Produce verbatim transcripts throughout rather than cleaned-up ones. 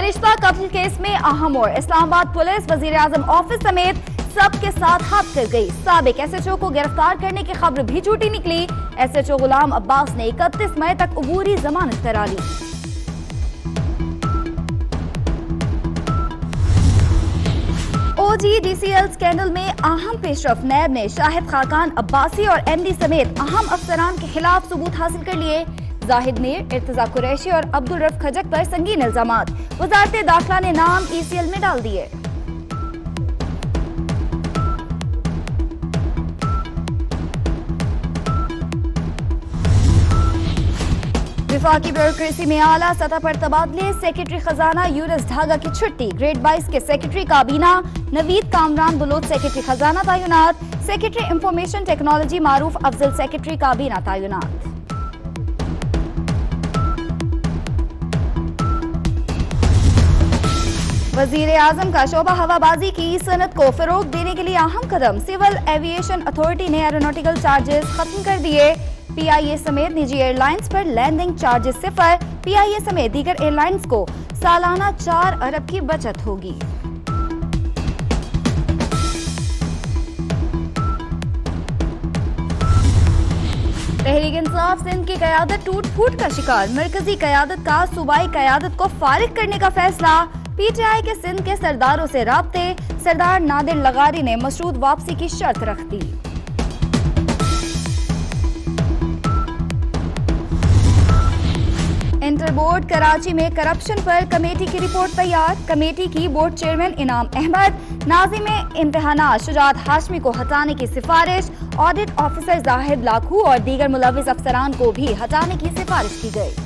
फरिश्ता कत्ल केस में अहम और इस्लामाबाद पुलिस वजीर आजम ऑफिस समेत सबके साथ हाथ कर गई। साबिक एस एच ओ को गिरफ्तार करने की खबर भी झूठी निकली। S H O Ghulam Abbas ने इकतीस मई तक अबूरी जमानत करा ली। O G D C L scandal में अहम पेशरफ नैब ने शाहिद खाकान अब्बासी और एम डी समेत अहम अफसरान के खिलाफ सबूत हासिल कर लिए। जाहिद मीर, इर्तजा कुरैशी और अब्दुल रफ खजक पर संगीन इल्जामात। वजारत दाखिला ने नाम ई सी एल में डाल दिए। विफाकी ब्यूरोक्रेसी में आला सतह पर तबादले। सेक्रेटरी खजाना यूनुस ढागा की छुट्टी। ग्रेड बाईस के सेक्रेटरी काबीना नवीद कामरान बलोच सेक्रेटरी खजाना तैनात। Secretary information technology Maroof Afzal secretary काबीना तैनात। वजीर आजम का शोबा हवाबाजी की सनत को फरोग देने के लिए अहम कदम। सिविल एविएशन अथॉरिटी ने एरोनॉटिकल चार्जेस खत्म कर दिए। पी आई ए समेत निजी एयरलाइंस पर लैंडिंग चार्जेस सिफर। पी आई ए समेत दीगर एयरलाइंस को सालाना चार अरब की बचत होगी। तहरीक इंसाफ सिंध की क़यादत टूट फूट का शिकार। मरकजी क़यादत का सूबाई क़यादत को फारिग करने का फैसला। पी टी आई के सिंध के सरदारों से राब्ते। सरदार नादिर लगारी ने मशरूत वापसी की शर्त रख दी। इंटर बोर्ड कराची में करप्शन पर कमेटी की रिपोर्ट तैयार। कमेटी की बोर्ड चेयरमैन इनाम अहमद, नाज़िम इम्तिहानात शुजात हाशमी को हटाने की सिफारिश। ऑडिट ऑफिसर जाहिद लाखू और दीगर मुलविस अफसरान को भी हटाने की सिफारिश की गई।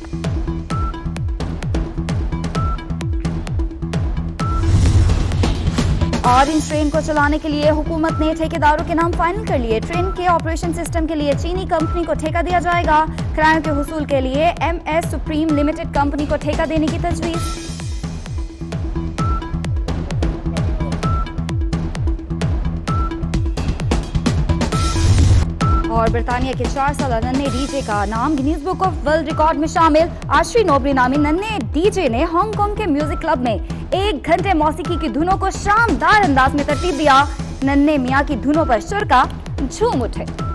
ऑरेंज ट्रेन को चलाने के लिए हुकूमत ने ठेकेदारों के नाम फाइनल कर लिए। ट्रेन के ऑपरेशन सिस्टम के लिए चीनी कंपनी को ठेका दिया जाएगा। किरायों के हुसूल के लिए M S supreme limited company को ठेका देने की तजवीज़। और बरतानिया के चार साल नन्हे डीजे का नाम Guinness book of world record में शामिल। आश्री नोबरी नामी नन्हे डीजे ने हांगकांग के म्यूजिक क्लब में एक घंटे मौसीकी की धुनों को शानदार अंदाज में तरतीब दिया। नन्हे मियाँ की धुनों पर शुरा झूम उठे।